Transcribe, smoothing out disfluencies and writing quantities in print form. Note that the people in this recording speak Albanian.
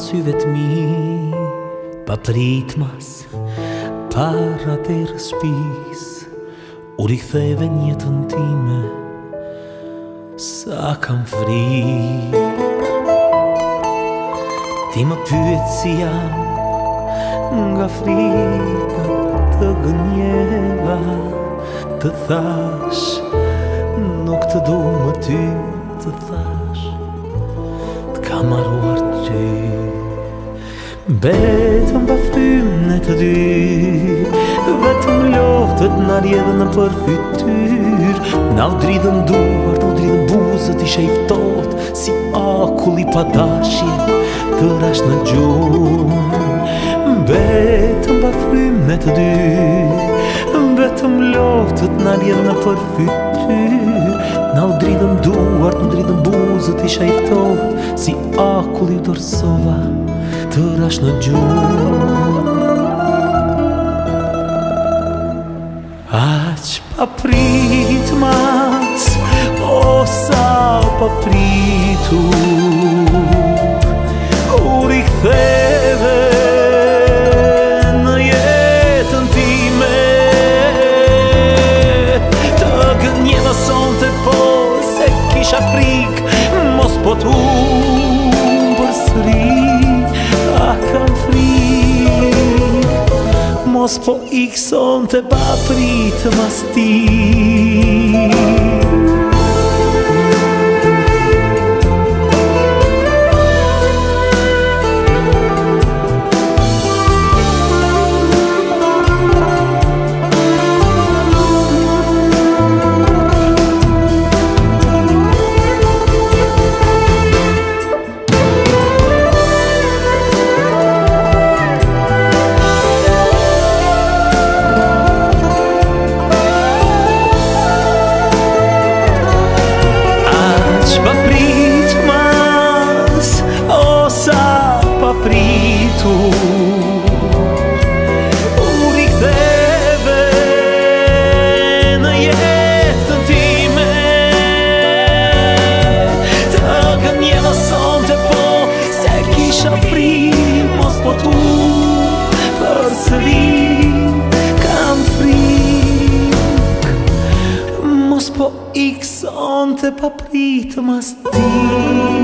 syvet mi, pa pritmas para të rëspis, u riktheve njëtën time, sa kam frik. Ti më pyet si jam, nga frika të gënjeva, të thash, nuk të du më ty, të thash, t'kam arruar ty. Betëm pa frymën e të dy, vetëm lotët na rjedhën në përfytyr, na u dridhën duart, na u dridhën buzët, isha i ftohtë si akull i pa dashje, të rash në gjumë. Betëm pa frymën e të dy, vetëm lotët na rjedhën në përfytyr, na u dridhën duart, na u dridhën buzët, isha i ftohtë si akull i dorsova, të rash në gjumë. Aq pa prit mas, o sa pa pritu, u riktheve në jetën time, të gënjeva sonte po se kisha frik, mos po t'u përsëri. Kam frik, mos po ik sonte pa prit mas ti. U riktheve në jetën time, të gënjeva sonte po se kisha frik, mos po t'u përsëri. Kam frik, mos po ik sonte pa prit mas ti.